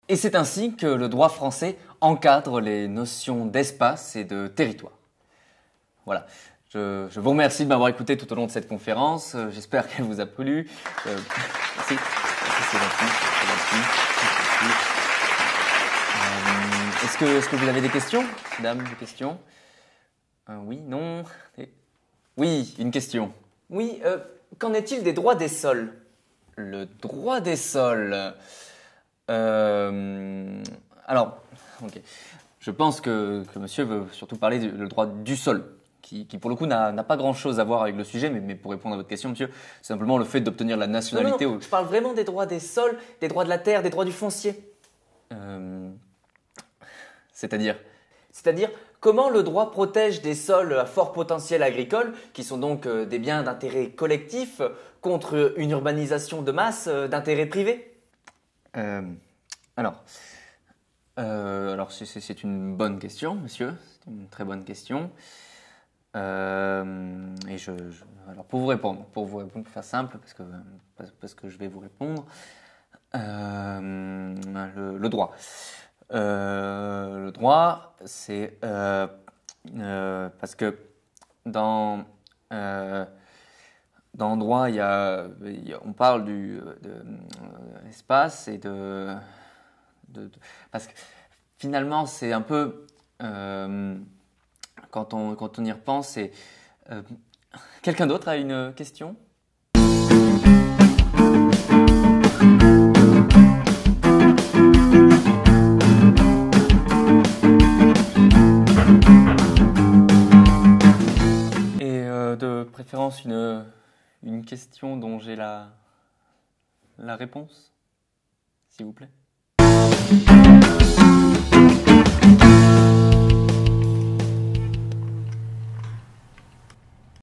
Et c'est ainsi que le droit français encadre les notions d'espace et de territoire. Voilà. Je vous remercie de m'avoir écouté tout au long de cette conférence. J'espère qu'elle vous a plu. Merci. Merci, c'est gentil. C'est gentil. Est-ce que vous avez des questions, mesdames, des questions? Oui, non? Oui, une question. Oui, qu'en est-il des droits des sols? Le droit des sols. Alors, ok. Je pense que monsieur veut surtout parler du droit du sol, qui pour le coup n'a pas grand-chose à voir avec le sujet, mais pour répondre à votre question, monsieur, c'est simplement le fait d'obtenir la nationalité. Non, je parle vraiment des droits des sols, des droits de la terre, des droits du foncier. C'est-à-dire? C'est-à-dire, comment le droit protège des sols à fort potentiel agricole, qui sont donc des biens d'intérêt collectif, contre une urbanisation de masse d'intérêt privé? Alors, c'est une bonne question, monsieur. C'est une très bonne question. Alors pour vous répondre, pour faire simple, parce que je vais vous répondre, le droit. Le droit, c'est parce que dans le droit, on parle de espace et parce que finalement, c'est un peu quand on y repense, c'est quelqu'un d'autre a une question? De préférence une question dont j'ai la réponse, s'il vous plaît.